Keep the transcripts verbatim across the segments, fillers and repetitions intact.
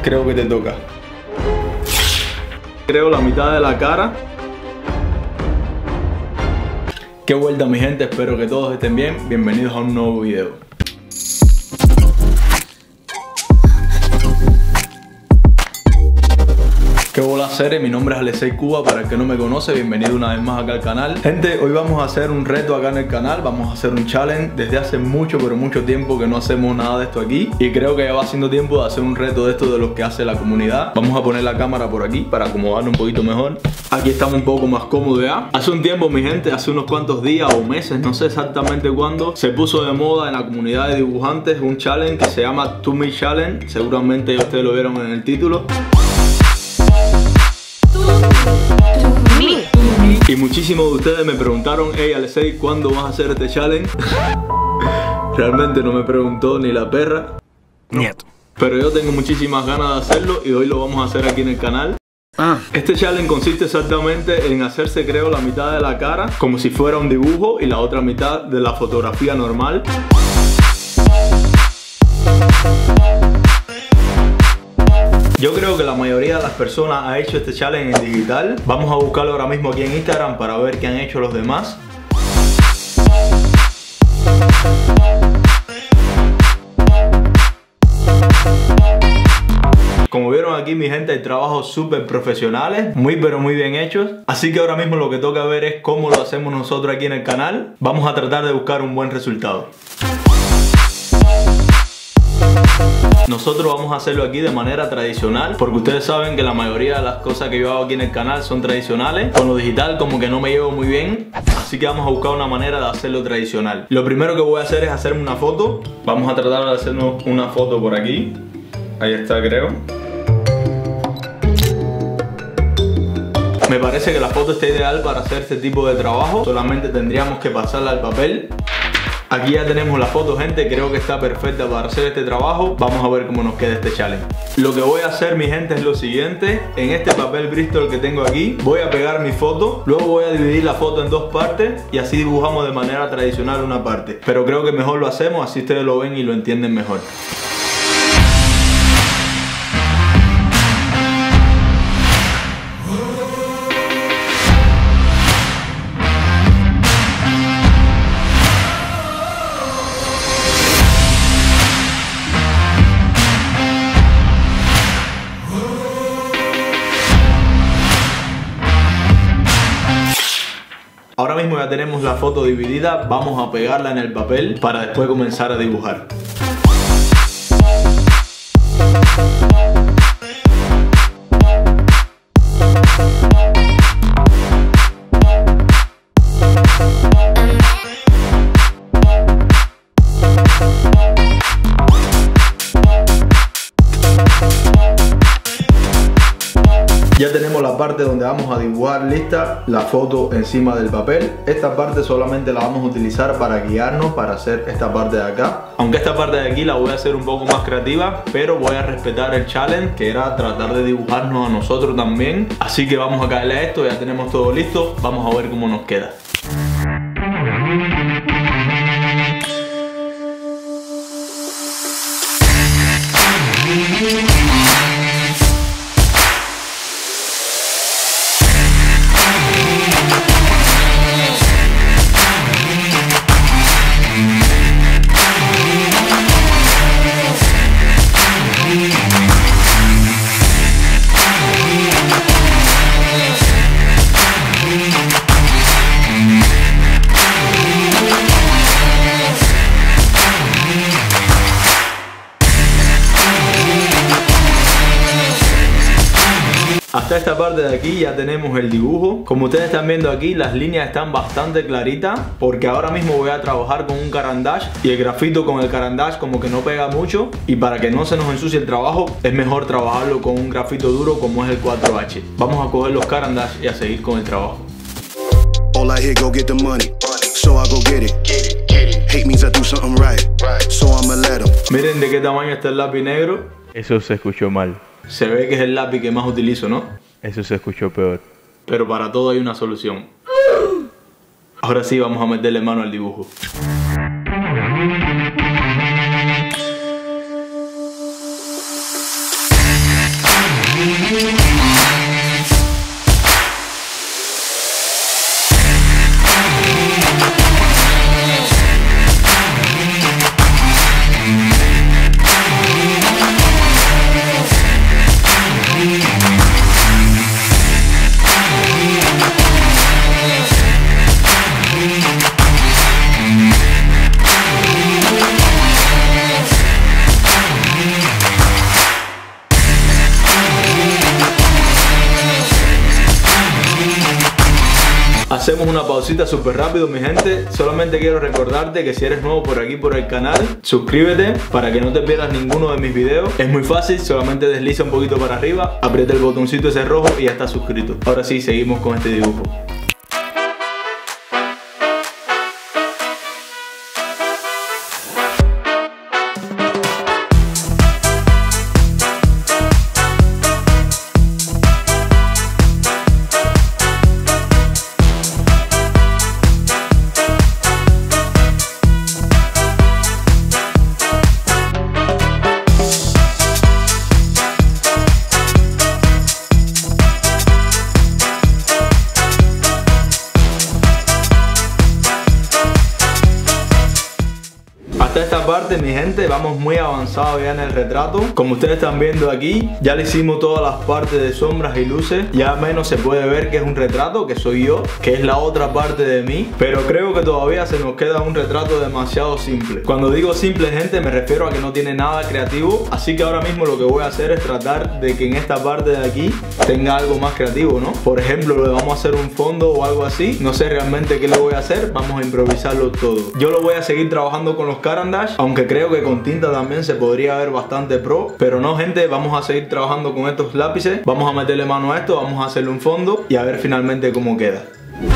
Creo que te toca. Creo la mitad de la cara. Qué vuelta mi gente, espero que todos estén bien. Bienvenidos a un nuevo video. ¿Qué bola serie? Mi nombre es Alexei Cuba, para el que no me conoce, bienvenido una vez más acá al canal. Gente, hoy vamos a hacer un reto acá en el canal, vamos a hacer un challenge. Desde hace mucho, pero mucho tiempo que no hacemos nada de esto aquí, y creo que ya va siendo tiempo de hacer un reto de esto de los que hace la comunidad. Vamos a poner la cámara por aquí para acomodarlo un poquito mejor. Aquí estamos un poco más cómodos ya. Hace un tiempo, mi gente, hace unos cuantos días o meses, no sé exactamente cuándo, se puso de moda en la comunidad de dibujantes un challenge que se llama To Me Challenge. Seguramente ustedes lo vieron en el título. Y muchísimos de ustedes me preguntaron: hey Alexei, ¿cuándo vas a hacer este challenge? Realmente no me preguntó ni la perra. Nieto. Pero yo tengo muchísimas ganas de hacerlo y hoy lo vamos a hacer aquí en el canal. Ah. Este challenge consiste exactamente en hacerse, creo, la mitad de la cara como si fuera un dibujo y la otra mitad de la fotografía normal. Yo creo que la mayoría de las personas ha hecho este challenge en digital. Vamos a buscarlo ahora mismo aquí en Instagram para ver qué han hecho los demás. Como vieron aquí, mi gente, hay trabajos súper profesionales, muy pero muy bien hechos. Así que ahora mismo lo que toca ver es cómo lo hacemos nosotros aquí en el canal. Vamos a tratar de buscar un buen resultado. Nosotros vamos a hacerlo aquí de manera tradicional, porque ustedes saben que la mayoría de las cosas que yo hago aquí en el canal son tradicionales. Con lo digital como que no me llevo muy bien, así que vamos a buscar una manera de hacerlo tradicional. Lo primero que voy a hacer es hacerme una foto. Vamos a tratar de hacernos una foto por aquí. Ahí está, creo. Me parece que la foto está ideal para hacer este tipo de trabajo. Solamente tendríamos que pasarla al papel. Aquí ya tenemos la foto, gente, creo que está perfecta para hacer este trabajo. Vamos a ver cómo nos queda este challenge. Lo que voy a hacer, mi gente, es lo siguiente. En este papel Bristol que tengo aquí, voy a pegar mi foto. Luego voy a dividir la foto en dos partes y así dibujamos de manera tradicional una parte. Pero creo que mejor lo hacemos, así ustedes lo ven y lo entienden mejor. Ahora mismo ya tenemos la foto dividida, vamos a pegarla en el papel para después comenzar a dibujar. Ya tenemos la parte donde vamos a dibujar lista, la foto encima del papel. Esta parte solamente la vamos a utilizar para guiarnos para hacer esta parte de acá. Aunque esta parte de aquí la voy a hacer un poco más creativa, pero voy a respetar el challenge, que era tratar de dibujarnos a nosotros también. Así que vamos a caerle a esto, ya tenemos todo listo. Vamos a ver cómo nos queda. Hasta esta parte de aquí ya tenemos el dibujo. Como ustedes están viendo aquí, las líneas están bastante claritas, porque ahora mismo voy a trabajar con un carandash y el grafito con el carandash como que no pega mucho, y para que no se nos ensucie el trabajo es mejor trabajarlo con un grafito duro como es el cuatro H. Vamos a coger los carandash y a seguir con el trabajo. All I hear, go get the money. So I go get it. Hate means I do something right. So I'ma let 'em. Miren de qué tamaño está el lápiz negro. Eso se escuchó mal. Se ve que es el lápiz que más utilizo, ¿no? Eso se escuchó peor. Pero para todo hay una solución. Ahora sí vamos a meterle mano al dibujo. Hacemos una pausita súper rápido, mi gente. Solamente quiero recordarte que si eres nuevo por aquí por el canal, suscríbete para que no te pierdas ninguno de mis videos. Es muy fácil, solamente desliza un poquito para arriba, aprieta el botoncito ese rojo y ya estás suscrito. Ahora sí, seguimos con este dibujo. Hasta esta parte, mi gente, vamos muy avanzado ya en el retrato. Como ustedes están viendo aquí, ya le hicimos todas las partes de sombras y luces. Ya menos se puede ver que es un retrato, que soy yo, que es la otra parte de mí. Pero creo que todavía se nos queda un retrato demasiado simple. Cuando digo simple, gente, me refiero a que no tiene nada creativo. Así que ahora mismo lo que voy a hacer es tratar de que en esta parte de aquí tenga algo más creativo, ¿no? Por ejemplo, le vamos a hacer un fondo o algo así. No sé realmente qué le voy a hacer. Vamos a improvisarlo todo. Yo lo voy a seguir trabajando con los Caran d'Ache, aunque creo que con tinta también se podría ver bastante pro. Pero no, gente, vamos a seguir trabajando con estos lápices. Vamos a meterle mano a esto, vamos a hacerle un fondo y a ver finalmente cómo queda.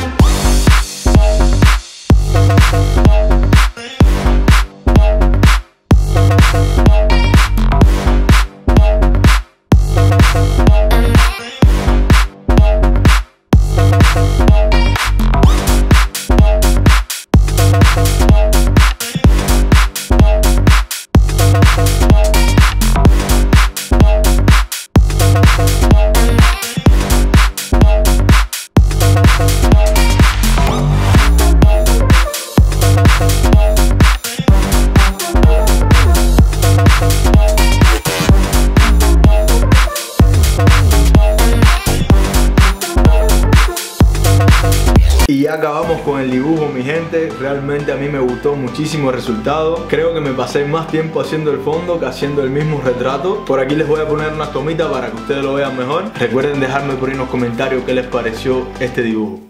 Y ya acabamos con el dibujo, mi gente. Realmente a mí me gustó muchísimo el resultado. Creo que me pasé más tiempo haciendo el fondo que haciendo el mismo retrato. Por aquí les voy a poner unas tomitas para que ustedes lo vean mejor. Recuerden dejarme por ahí en los comentarios qué les pareció este dibujo.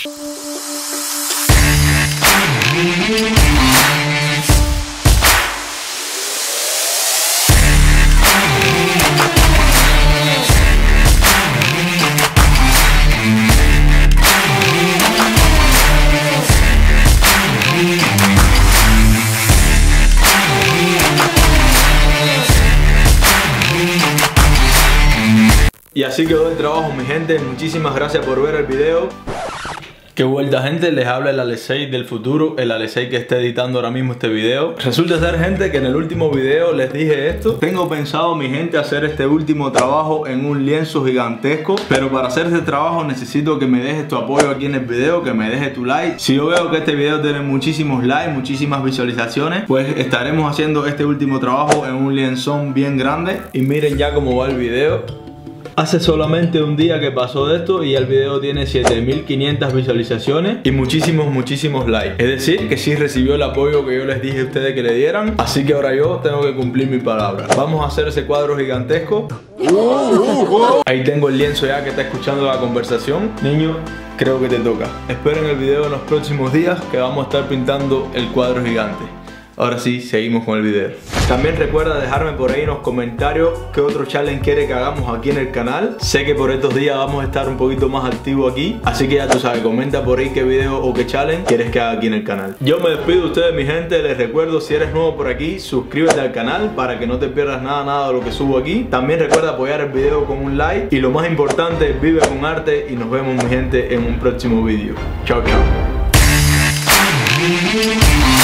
Y así quedó el trabajo, mi gente. Muchísimas gracias por ver el video. Qué vuelta, gente, les habla el Alexei del futuro, el Alexei que está editando ahora mismo este video. Resulta ser, gente, que en el último video les dije esto. Tengo pensado, mi gente, hacer este último trabajo en un lienzo gigantesco. Pero para hacer este trabajo necesito que me dejes tu apoyo aquí en el video, que me dejes tu like. Si yo veo que este video tiene muchísimos likes, muchísimas visualizaciones, pues estaremos haciendo este último trabajo en un lienzón bien grande. Y miren ya cómo va el video. Hace solamente un día que pasó de esto y el video tiene siete mil quinientas visualizaciones y muchísimos, muchísimos likes. Es decir, que sí recibió el apoyo que yo les dije a ustedes que le dieran. Así que ahora yo tengo que cumplir mi palabra. Vamos a hacer ese cuadro gigantesco. Ahí tengo el lienzo ya que está escuchando la conversación. Niño, creo que te toca. Esperen el video en los próximos días que vamos a estar pintando el cuadro gigante. Ahora sí, seguimos con el video. También recuerda dejarme por ahí en los comentarios qué otro challenge quiere que hagamos aquí en el canal. Sé que por estos días vamos a estar un poquito más activos aquí, así que ya tú sabes, comenta por ahí qué video o qué challenge quieres que haga aquí en el canal. Yo me despido de ustedes, mi gente. Les recuerdo, si eres nuevo por aquí, suscríbete al canal para que no te pierdas nada, nada de lo que subo aquí. También recuerda apoyar el video con un like. Y lo más importante, vive con arte. Y nos vemos, mi gente, en un próximo video. Chao, chao.